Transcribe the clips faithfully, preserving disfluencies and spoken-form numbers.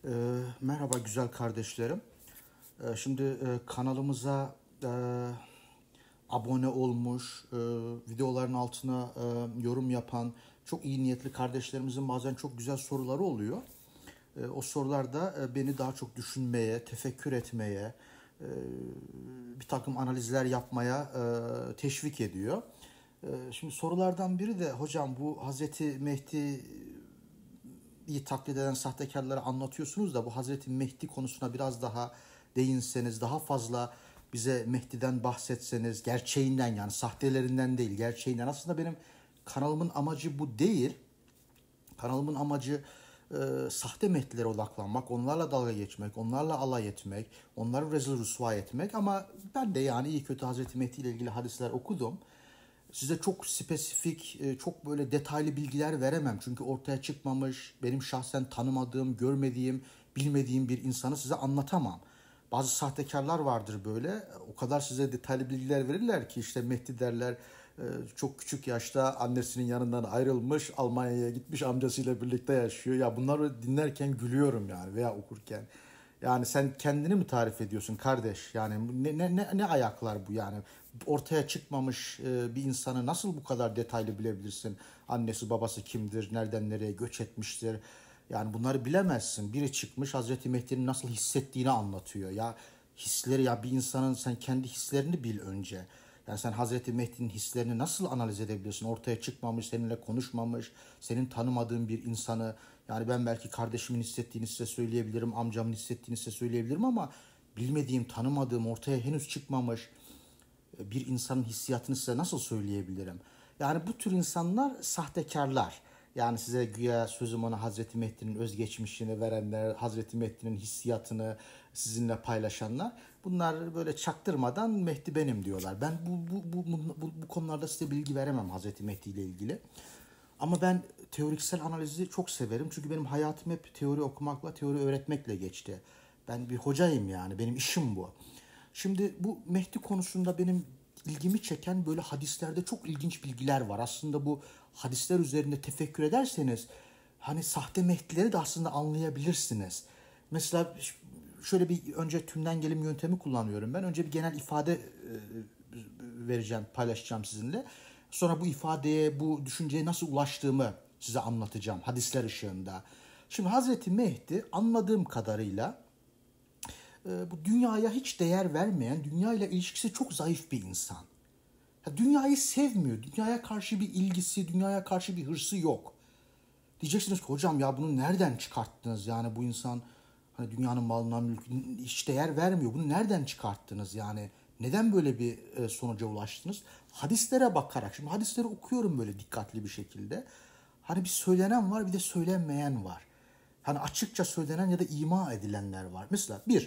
Ee, merhaba güzel kardeşlerim. Ee, şimdi e, kanalımıza e, abone olmuş, e, videoların altına e, yorum yapan çok iyi niyetli kardeşlerimizin bazen çok güzel soruları oluyor. E, o sorular da e, beni daha çok düşünmeye, tefekkür etmeye, e, bir takım analizler yapmaya e, teşvik ediyor. E, şimdi sorulardan biri de hocam bu Hazreti Mehdi iyi taklit eden sahtekarları anlatıyorsunuz da bu Hazreti Mehdi konusuna biraz daha değinseniz, daha fazla bize Mehdi'den bahsetseniz, gerçeğinden yani sahtelerinden değil, gerçeğinden. Aslında benim kanalımın amacı bu değil. Kanalımın amacı e, sahte Mehdi'lere odaklanmak, onlarla dalga geçmek, onlarla alay etmek, onları rezil rüsva etmek. Ama ben de yani iyi kötü Hazreti Mehdi ile ilgili hadisler okudum. Size çok spesifik, e, çok böyle detaylı bilgiler veremem. Çünkü ortaya çıkmamış, benim şahsen tanımadığım, görmediğim, bilmediğim bir insanı size anlatamam. Bazı sahtekarlar vardır böyle. O kadar size detaylı bilgiler verirler ki işte Mehdi derler e, çok küçük yaşta annesinin yanından ayrılmış, Almanya'ya gitmiş, amcasıyla birlikte yaşıyor. Ya bunları dinlerken gülüyorum yani veya okurken. Yani sen kendini mi tarif ediyorsun kardeş? Yani ne ne ne, ne ayaklar bu yani? Ortaya çıkmamış e, bir insanı nasıl bu kadar detaylı bilebilirsin? Annesi babası kimdir? Nereden nereye göç etmiştir? Yani bunları bilemezsin. Biri çıkmış Hazreti Mehdi'nin nasıl hissettiğini anlatıyor. Ya hisleri ya bir insanın sen kendi hislerini bil önce. Yani sen Hazreti Mehdi'nin hislerini nasıl analiz edebiliyorsun? Ortaya çıkmamış, seninle konuşmamış, senin tanımadığın bir insanı. Yani ben belki kardeşimin hissettiğini size söyleyebilirim, amcamın hissettiğini size söyleyebilirim ama bilmediğim, tanımadığım, ortaya henüz çıkmamış bir insanın hissiyatını size nasıl söyleyebilirim? Yani bu tür insanlar sahtekarlar. Yani size güya sözüm ona Hazreti Mehdi'nin özgeçmişini verenler, Hazreti Mehdi'nin hissiyatını sizinle paylaşanlar. Bunlar böyle çaktırmadan Mehdi benim diyorlar. Ben bu, bu, bu, bu, bu konularda size bilgi veremem Hazreti Mehdi ile ilgili. Ama ben teoriksel analizi çok severim. Çünkü benim hayatım hep teori okumakla, teori öğretmekle geçti. Ben bir hocayım yani. Benim işim bu. Şimdi bu Mehdi konusunda benim ilgimi çeken böyle hadislerde çok ilginç bilgiler var. Aslında bu hadisler üzerinde tefekkür ederseniz hani sahte Mehdileri de aslında anlayabilirsiniz. Mesela şöyle bir önce tümden gelim yöntemi kullanıyorum ben. Önce bir genel ifade e, vereceğim, paylaşacağım sizinle. Sonra bu ifadeye, bu düşünceye nasıl ulaştığımı size anlatacağım hadisler ışığında. Şimdi Hazreti Mehdi anladığım kadarıyla e, bu dünyaya hiç değer vermeyen, dünyayla ilişkisi çok zayıf bir insan. Ya dünyayı sevmiyor, dünyaya karşı bir ilgisi, dünyaya karşı bir hırsı yok. Diyeceksiniz ki hocam ya bunu nereden çıkarttınız? Yani bu insan hani dünyanın malına mülküne hiç değer vermiyor. Bunu nereden çıkarttınız? Yani neden böyle bir e, sonuca ulaştınız? Hadislere bakarak. Şimdi hadisleri okuyorum böyle dikkatli bir şekilde. Hani bir söylenen var bir de söylenmeyen var. Hani açıkça söylenen ya da ima edilenler var. Mesela bir,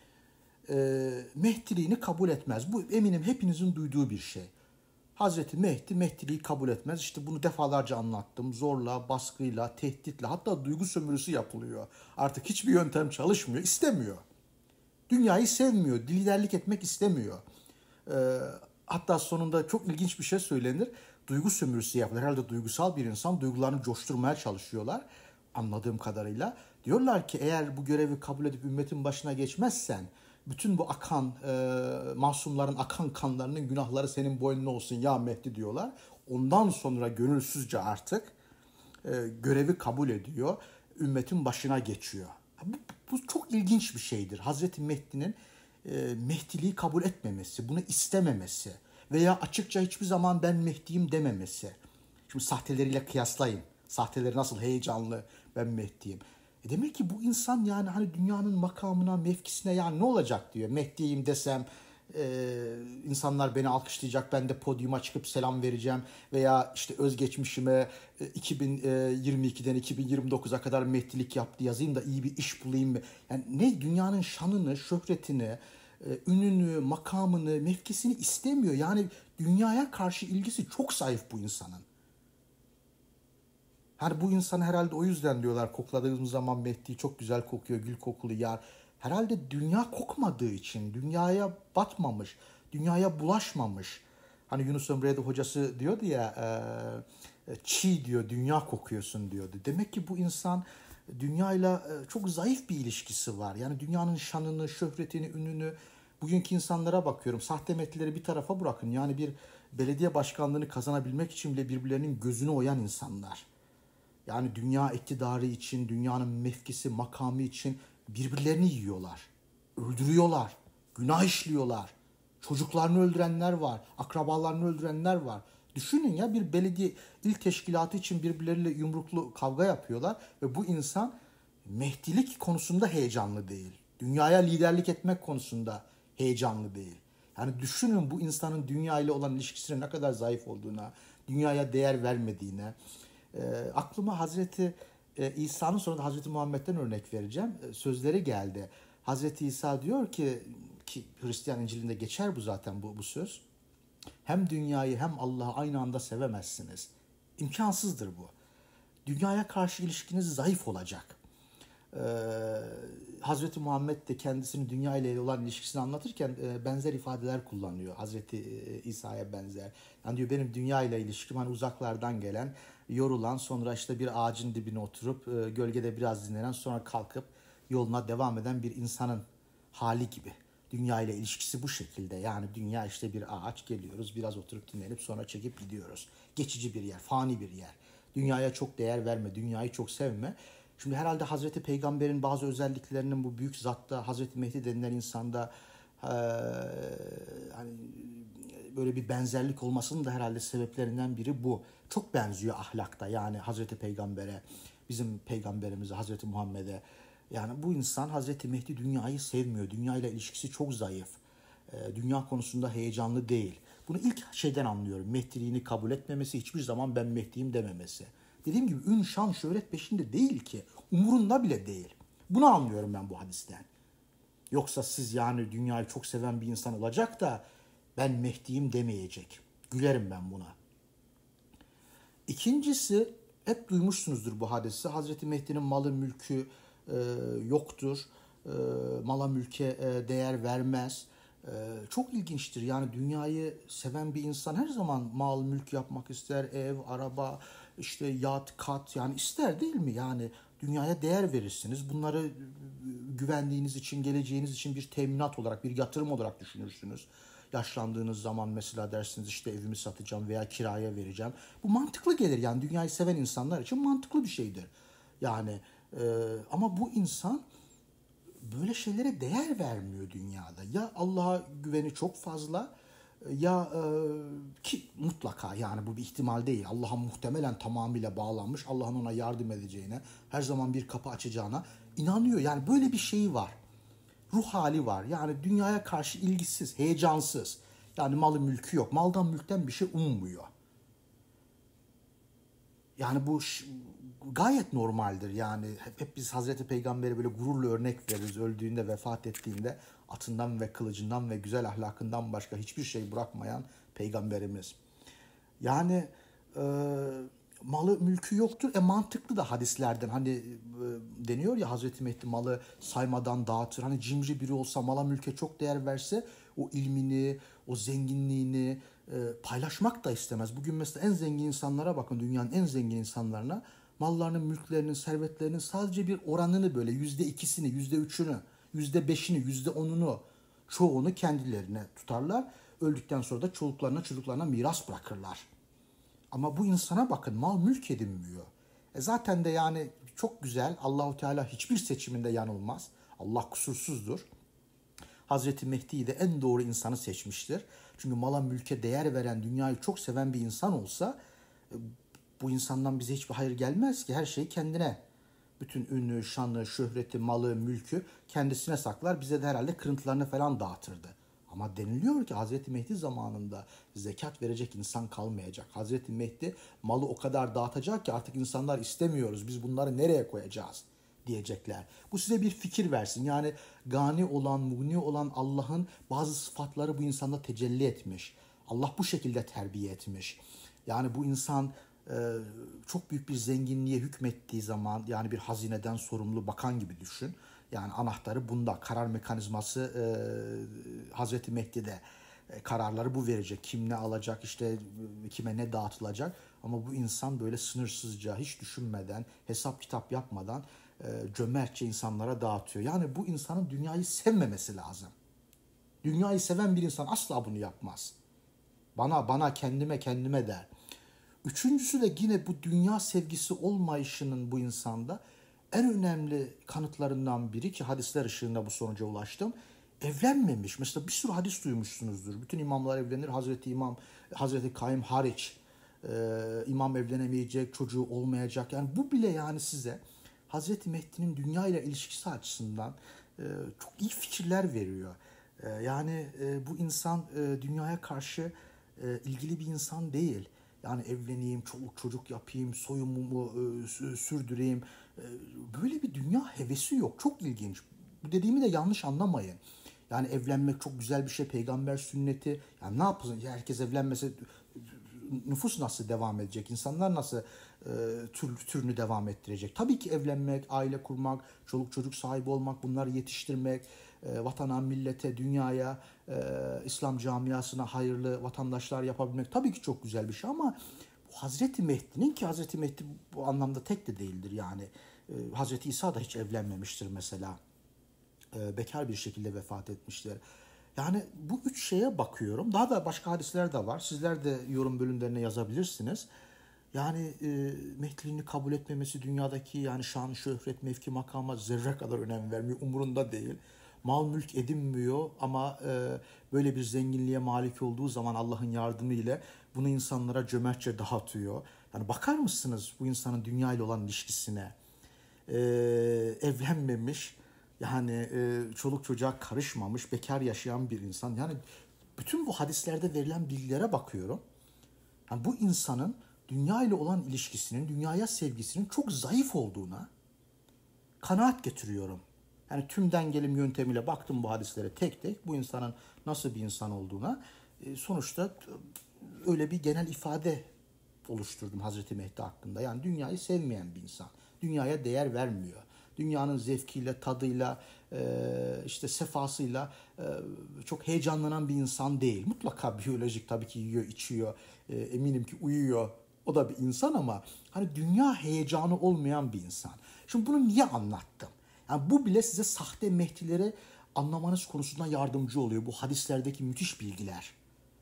e, Mehdiliğini kabul etmez. Bu eminim hepinizin duyduğu bir şey. Hazreti Mehdi Mehdiliği kabul etmez. İşte bunu defalarca anlattım. Zorla, baskıyla, tehditle hatta duygu sömürüsü yapılıyor. Artık hiçbir yöntem çalışmıyor. İstemiyor. Dünyayı sevmiyor. Liderlik etmek istemiyor. Ee, hatta sonunda çok ilginç bir şey söylenir. Duygu sömürüsü yapılır. Herhalde duygusal bir insan duygularını coşturmaya çalışıyorlar. Anladığım kadarıyla. Diyorlar ki eğer bu görevi kabul edip ümmetin başına geçmezsen bütün bu akan e, masumların akan kanlarının günahları senin boynuna olsun ya Mehdi diyorlar. Ondan sonra gönülsüzce artık e, görevi kabul ediyor. Ümmetin başına geçiyor. Bu, bu çok ilginç bir şeydir. Hazreti Mehdi'nin e, Mehdiliği kabul etmemesi, bunu istememesi veya açıkça hiçbir zaman ben Mehdi'yim dememesi. Şimdi sahteleriyle kıyaslayın. Sahteleri nasıl heyecanlı ben Mehdi'yim. E demek ki bu insan yani hani dünyanın makamına, mevkisine yani ne olacak diyor. Mehdi'yim desem e, insanlar beni alkışlayacak, ben de podyuma çıkıp selam vereceğim veya işte özgeçmişime e, iki bin yirmi ikiden iki bin yirmi dokuza kadar Mehdilik yaptı yazayım da iyi bir iş bulayım mı? Yani ne dünyanın şanını, şöhretini, e, ününü, makamını, mevkisini istemiyor. Yani dünyaya karşı ilgisi çok zayıf bu insanın. Hani bu insan herhalde o yüzden diyorlar kokladığımız zaman Mehdi çok güzel kokuyor, gül kokulu yar. Herhalde dünya kokmadığı için, dünyaya batmamış, dünyaya bulaşmamış. Hani Yunus Emre'de hocası diyordu ya, e, çiğ diyor, dünya kokuyorsun diyordu. Demek ki bu insan dünyayla e, çok zayıf bir ilişkisi var. Yani dünyanın şanını, şöhretini, ününü, bugünkü insanlara bakıyorum. Sahte metleri bir tarafa bırakın. Yani bir belediye başkanlığını kazanabilmek için bile birbirlerinin gözünü oyan insanlar. Yani dünya iktidarı için, dünyanın mevkisi, makamı için birbirlerini yiyorlar. Öldürüyorlar. Günah işliyorlar. Çocuklarını öldürenler var. Akrabalarını öldürenler var. Düşünün ya, bir belediye il teşkilatı için birbirleriyle yumruklu kavga yapıyorlar ve bu insan Mehdilik konusunda heyecanlı değil. Dünyaya liderlik etmek konusunda heyecanlı değil. Yani düşünün bu insanın dünya ile olan ilişkisinin ne kadar zayıf olduğuna, dünyaya değer vermediğine. E, aklıma Hazreti e, İsa'nın sonra da Hazreti Muhammed'den örnek vereceğim. E, sözleri geldi. Hazreti İsa diyor ki, ki Hristiyan İncil'inde geçer bu zaten bu, bu söz. Hem dünyayı hem Allah'ı aynı anda sevemezsiniz. İmkansızdır bu. Dünyaya karşı ilişkiniz zayıf olacak. Ee, Hazreti Muhammed de kendisini dünya ile olan ilişkisini anlatırken e, benzer ifadeler kullanıyor. Hazreti e, İsa'ya benzer. Yani diyor benim dünya ile ilişkim hani uzaklardan gelen, yorulan, sonra işte bir ağacın dibine oturup e, gölgede biraz dinlenen, sonra kalkıp yoluna devam eden bir insanın hali gibi. Dünya ile ilişkisi bu şekilde. Yani dünya işte bir ağaç, geliyoruz, biraz oturup dinlenip sonra çekip gidiyoruz. Geçici bir yer, fani bir yer. Dünyaya çok değer verme, dünyayı çok sevme. Şimdi herhalde Hazreti Peygamber'in bazı özelliklerinin bu büyük zatta, Hazreti Mehdi denilen insanda e, hani böyle bir benzerlik olmasının da herhalde sebeplerinden biri bu. Çok benziyor ahlakta, yani Hazreti Peygamber'e, bizim peygamberimize, Hazreti Muhammed'e. Yani bu insan, Hazreti Mehdi, dünyayı sevmiyor. Dünyayla ilişkisi çok zayıf. E, dünya konusunda heyecanlı değil. Bunu ilk şeyden anlıyorum. Mehdiliğini kabul etmemesi, hiçbir zaman ben Mehdi'yim dememesi. Dediğim gibi ün, şan, şöhret peşinde değil ki. Umurunda bile değil. Bunu anlıyorum ben bu hadisten. Yoksa siz yani dünyayı çok seven bir insan olacak da ben Mehdi'yim demeyecek. Gülerim ben buna. İkincisi, hep duymuşsunuzdur bu hadisi. Hazreti Mehdi'nin malı mülkü e, yoktur. E, mala mülke e, değer vermez. E, çok ilginçtir. Yani dünyayı seven bir insan her zaman mal mülk yapmak ister. Ev, araba, işte yat, kat, yani ister değil mi? Yani dünyaya değer verirsiniz. Bunları güvenliğiniz için, geleceğiniz için bir teminat olarak, bir yatırım olarak düşünürsünüz. Yaşlandığınız zaman mesela dersiniz işte evimi satacağım veya kiraya vereceğim. Bu mantıklı gelir, yani dünyayı seven insanlar için mantıklı bir şeydir. Yani e, ama bu insan böyle şeylere değer vermiyor dünyada. Ya Allah'a güveni çok fazla, ya e, ki mutlaka, yani bu bir ihtimal değil. Allah'a muhtemelen tamamıyla bağlanmış. Allah'ın ona yardım edeceğine, her zaman bir kapı açacağına inanıyor. Yani böyle bir şeyi var. Ruh hali var. Yani dünyaya karşı ilgisiz, heyecansız. Yani malı mülkü yok. Maldan mülkten bir şey ummuyor. Yani bu gayet normaldir. Yani hep, hep biz Hazreti Peygamber'e böyle gururla örnek veririz. Öldüğünde, vefat ettiğinde atından ve kılıcından ve güzel ahlakından başka hiçbir şey bırakmayan Peygamberimiz. Yani e, malı mülkü yoktur. E mantıklı da hadislerden hani e, deniyor ya, Hazreti Mehdi malı saymadan dağıtır. Hani cimri biri olsa, mala mülke çok değer verse, o ilmini, o zenginliğini e, paylaşmak da istemez. Bugün mesela en zengin insanlara bakın, dünyanın en zengin insanlarına, mallarının, mülklerinin, servetlerinin sadece bir oranını, böyle yüzde ikisini, yüzde üçünü, yüzde beşini, yüzde onunu, çoğunu kendilerine tutarlar. Öldükten sonra da çocuklarına, çocuklarına miras bırakırlar. Ama bu insana bakın, mal mülk edinmiyor. E zaten de yani çok güzel, Allahu Teala hiçbir seçiminde yanılmaz. Allah kusursuzdur. Hazreti Mehdi'yi de en doğru insanı seçmiştir. Çünkü mala mülke değer veren, dünyayı çok seven bir insan olsa bu insandan bize hiçbir hayır gelmez ki. Her şeyi kendine, bütün ünü, şanı, şöhreti, malı, mülkü kendisine saklar. Bize de herhalde kırıntılarını falan dağıtırdı. Ama deniliyor ki Hazreti Mehdi zamanında zekat verecek insan kalmayacak. Hazreti Mehdi malı o kadar dağıtacak ki artık insanlar istemiyoruz, biz bunları nereye koyacağız diyecekler. Bu size bir fikir versin. Yani gani olan, mugni olan Allah'ın bazı sıfatları bu insanda tecelli etmiş. Allah bu şekilde terbiye etmiş. Yani bu insan e, çok büyük bir zenginliğe hükmettiği zaman, yani bir hazineden sorumlu bakan gibi düşün. Yani anahtarı bunda, karar mekanizması e, Hazreti Mehdi'de, e, kararları bu verecek. Kim ne alacak, işte kime ne dağıtılacak. Ama bu insan böyle sınırsızca, hiç düşünmeden, hesap kitap yapmadan e, cömertçe insanlara dağıtıyor. Yani bu insanın dünyayı sevmemesi lazım. Dünyayı seven bir insan asla bunu yapmaz. Bana, bana, kendime, kendime der. Üçüncüsü de yine bu dünya sevgisi olmayışının bu insanda en önemli kanıtlarından biri, ki hadisler ışığında bu sonuca ulaştım. Evlenmemiş. Mesela bir sürü hadis duymuşsunuzdur. Bütün imamlar evlenir. Hazreti İmam, Hazreti Kayyum hariç. Ee, imam evlenemeyecek, çocuğu olmayacak. Yani bu bile yani size Hazreti Mehdi'nin dünya ile ilişkisi açısından e, çok iyi fikirler veriyor. E, yani e, bu insan e, dünyaya karşı e, ilgili bir insan değil. Yani evleneyim, çoluk çocuk yapayım, soyumumu e, sürdüreyim. E, böyle bir dünya hevesi yok. Çok ilginç. Bu dediğimi de yanlış anlamayın. Yani evlenmek çok güzel bir şey. Peygamber sünneti. Yani ne yapsın? Herkes evlenmese nüfus nasıl devam edecek? İnsanlar nasıl e, tür, türünü devam ettirecek? Tabii ki evlenmek, aile kurmak, çoluk çocuk sahibi olmak, bunları yetiştirmek, e, vatana, millete, dünyaya, e, İslam camiasına hayırlı vatandaşlar yapabilmek tabii ki çok güzel bir şey, ama bu Hazreti Mehdi'nin, ki Hazreti Mehdi bu anlamda tek de değildir yani. E, Hazreti İsa da hiç evlenmemiştir mesela. E, bekar bir şekilde vefat etmişler. Yani bu üç şeye bakıyorum. Daha da başka hadisler de var. Sizler de yorum bölümlerine yazabilirsiniz. Yani e, Mehdiliğini kabul etmemesi, dünyadaki yani şan, şöhret, mevki, makama zerre kadar önem vermiyor. Umurunda değil. Mal mülk edinmiyor, ama e, böyle bir zenginliğe malik olduğu zaman Allah'ın yardımı ile bunu insanlara cömertçe dağıtıyor. Yani bakar mısınız bu insanın dünya ile olan ilişkisine? E, evlenmemiş, yani e, çoluk çocuğa karışmamış, bekar yaşayan bir insan. Yani bütün bu hadislerde verilen bilgilere bakıyorum. Yani bu insanın dünya ile olan ilişkisinin, dünyaya sevgisinin çok zayıf olduğuna kanaat getiriyorum. Yani tüm dengelim yöntemiyle baktım bu hadislere tek tek, bu insanın nasıl bir insan olduğuna. E, sonuçta öyle bir genel ifade oluşturdum Hazreti Mehdi hakkında. Yani dünyayı sevmeyen bir insan. Dünyaya değer vermiyor. Dünyanın zevkiyle, tadıyla, işte sefasıyla çok heyecanlanan bir insan değil. Mutlaka biyolojik tabii ki yiyor, içiyor. Eminim ki uyuyor. O da bir insan, ama hani dünya heyecanı olmayan bir insan. Şimdi bunu niye anlattım? Yani bu bile size sahte Mehdileri anlamanız konusunda yardımcı oluyor. Bu hadislerdeki müthiş bilgiler.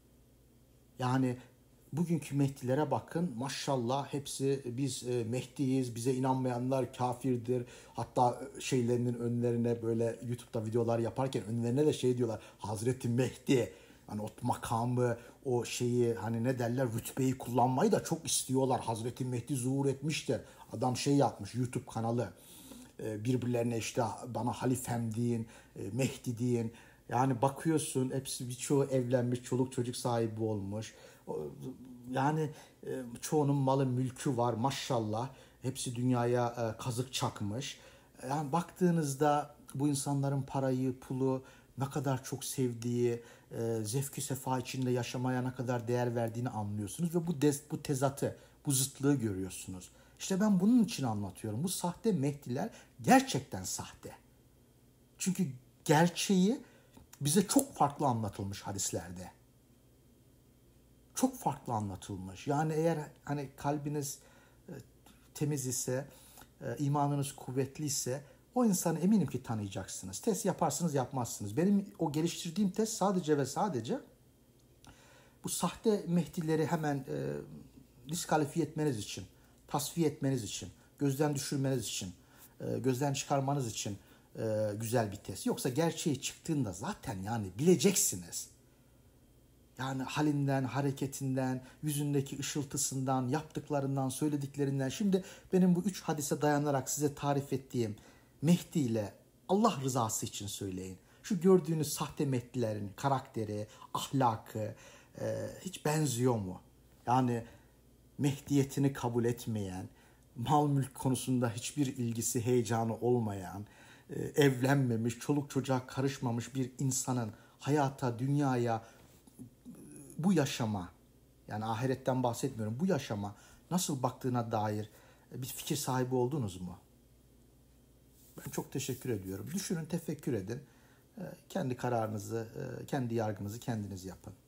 Yani bugünkü Mehdilere bakın, maşallah hepsi biz Mehdiyiz, bize inanmayanlar kafirdir. Hatta şeylerinin önlerine böyle YouTube'da videolar yaparken önlerine de şey diyorlar, Hazreti Mehdi. Hani o makamı, o şeyi, hani ne derler, rütbeyi kullanmayı da çok istiyorlar. Hazreti Mehdi zuhur etmiştir. Adam şey yapmış, YouTube kanalı. Birbirlerine işte bana halifem deyin, Mehdi deyin. Yani bakıyorsun hepsi, birçoğu evlenmiş, çoluk çocuk sahibi olmuş. Yani çoğunun malı mülkü var maşallah. Hepsi dünyaya kazık çakmış. Yani baktığınızda bu insanların parayı, pulu ne kadar çok sevdiği, zevki sefa içinde yaşamaya ne kadar değer verdiğini anlıyorsunuz ve bu dez, bu tezatı, bu zıtlığı görüyorsunuz. İşte ben bunun için anlatıyorum. Bu sahte Mehdiler gerçekten sahte. Çünkü gerçeği bize çok farklı anlatılmış hadislerde. Çok farklı anlatılmış. Yani eğer hani kalbiniz e, temiz ise, e, imanınız kuvvetli ise o insanı eminim ki tanıyacaksınız. Test yaparsınız, yapmazsınız. Benim o geliştirdiğim test sadece ve sadece bu sahte Mehdileri hemen e, diskalifiye etmeniz için, tasfiye etmeniz için, gözden düşürmeniz için, e, gözden çıkarmanız için e, güzel bir test. Yoksa gerçeği çıktığında zaten yani bileceksiniz. Yani halinden, hareketinden, yüzündeki ışıltısından, yaptıklarından, söylediklerinden. Şimdi benim bu üç hadise dayanarak size tarif ettiğim Mehdi ile Allah rızası için söyleyin. Şu gördüğünüz sahte Mehdilerin karakteri, ahlakı e, hiç benziyor mu? Yani Mehdiyetini kabul etmeyen, mal mülk konusunda hiçbir ilgisi, heyecanı olmayan, e, evlenmemiş, çoluk çocuğa karışmamış bir insanın hayata, dünyaya, bu yaşama, yani ahiretten bahsetmiyorum, bu yaşama nasıl baktığına dair bir fikir sahibi oldunuz mu? Ben çok teşekkür ediyorum. Düşünün, tefekkür edin. Kendi kararınızı, kendi yargınızı kendiniz yapın.